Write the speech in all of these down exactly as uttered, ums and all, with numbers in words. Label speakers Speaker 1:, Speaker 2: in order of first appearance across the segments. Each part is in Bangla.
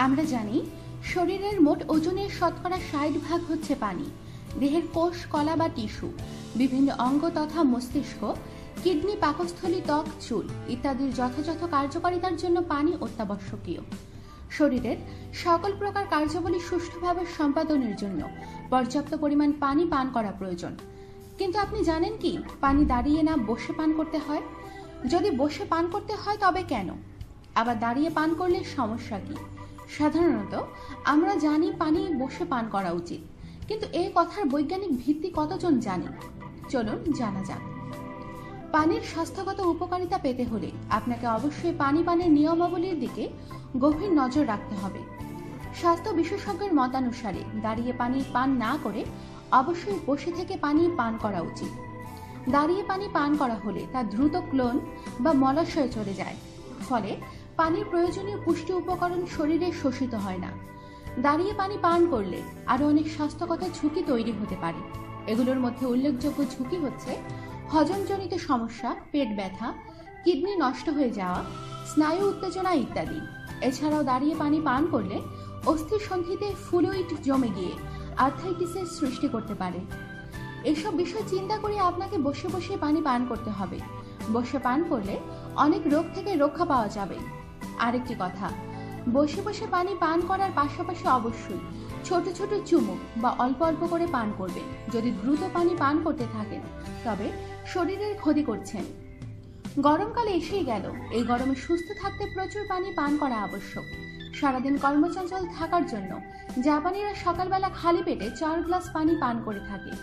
Speaker 1: আমরা জানি শরীরের মোট ওজনের শতকরা ষাট ভাগ হচ্ছে পানি। দেহের কোষ, কলা বা টিস্যু, বিভিন্ন অঙ্গ তথা মস্তিষ্ক, কিডনি, পাকস্থলী, ত্বক, চুল ইত্যাদির যথাযথ কার্যকারিতার জন্য পানি অত্যাবশ্যকীয়। শরীরের সকল প্রকার কার্যাবলী সুষ্ঠুভাবে সম্পাদনের জন্য পর্যাপ্ত পরিমাণ পানি পান করা প্রয়োজন। কিন্তু আপনি জানেন কি, পানি দাঁড়িয়ে না বসে পান করতে হয়? যদি বসে পান করতে হয় তবে কেন? আবার দাঁড়িয়ে পান করলে সমস্যা কি? সাধারণত আমরা জানি পানি বসে পান করা উচিত, কিন্তু এই কথার বৈজ্ঞানিক ভিত্তি কতজন জানে? চলুন জানা যাক। পানির স্বাস্থ্যগত উপকারিতা পেতে হলে আপনাকে অবশ্যই পানি পানের নিয়মাবলীর দিকে গভীর নজর রাখতে হবে। স্বাস্থ্য বিশেষজ্ঞের মতানুসারে দাঁড়িয়ে পানি পান না করে অবশ্যই বসে থেকে পানি পান করা উচিত। দাঁড়িয়ে পানি পান করা হলে তা দ্রুত ক্লোন বা মলাশয়ে চলে যায়, ফলে পানির প্রয়োজনীয় পুষ্টি উপকরণ শরীরে শোষিত হয় না। দাঁড়িয়ে পানি পান করলে আরও অনেক স্বাস্থ্যগত ঝুঁকি তৈরি হতে পারে। এগুলোর মধ্যে উল্লেখযোগ্য ঝুঁকি হচ্ছে হজমজনিত সমস্যা, পেট ব্যথা, কিডনি নষ্ট হয়ে যাওয়া, স্নায়ু উত্তেজনা ইত্যাদি। এছাড়াও দাঁড়িয়ে পানি পান করলে অস্থি সন্ধিতে ফ্লুইড জমে গিয়ে আর্থ্রাইটিসের সৃষ্টি করতে পারে। এসব বিষয় চিন্তা করে আপনাকে বসে বসে পানি পান করতে হবে। বসে পান করলে অনেক রোগ থেকে রক্ষা পাওয়া যাবে। আরেকটি কথা, বসে বসে পানি পান করার পাশাপাশি অবশ্যই ছোট ছোট চুমুক বা অল্প অল্প করে পান করবেন। যদি দ্রুত পানি পান করতে থাকেন তবে শরীরের ক্ষতি করছেন। গরমকালে এসেই গেল, এই গরমে সুস্থ থাকতে প্রচুর পানি পান করা আবশ্যক। সারাদিন কর্মচঞ্চল থাকার জন্য জাপানিরা সকালবেলা খালি পেটে চার গ্লাস পানি পান করে থাকে।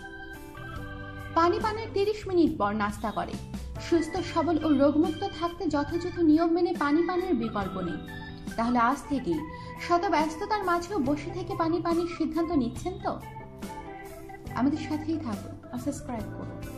Speaker 1: পানি পানের তিরিশ মিনিট পর নাস্তা করে। সুস্থ, সবল ও রোগমুক্ত থাকতে যথাযথ নিয়ম মেনে পানি পানের বিকল্প নেই। তাহলে আজ থেকেই শত ব্যস্ততার মাঝেও বসে থেকে পানি পানির সিদ্ধান্ত নিচ্ছেন তো? আমাদের সাথেই থাকুন আর সাবস্ক্রাইব করুন।